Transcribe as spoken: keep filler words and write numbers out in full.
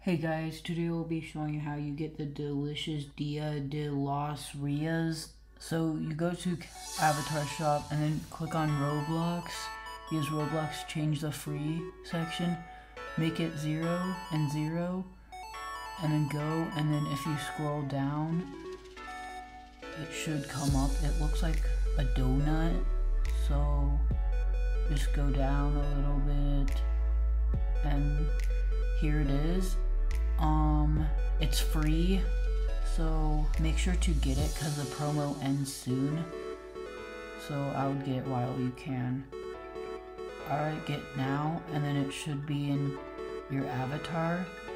Hey guys, today we'll be showing you how you get the Delicious Dia de los Reyes. So you go to Avatar Shop and then click on Roblox, because Roblox changed the free section. Make it zero and zero, and then go, and then if you scroll down, it should come up. It looks like a donut, so just go down a little bit, and here it is. Um, it's free, so make sure to get it because the promo ends soon. So I would get it while you can. Alright, get now, and then it should be in your avatar.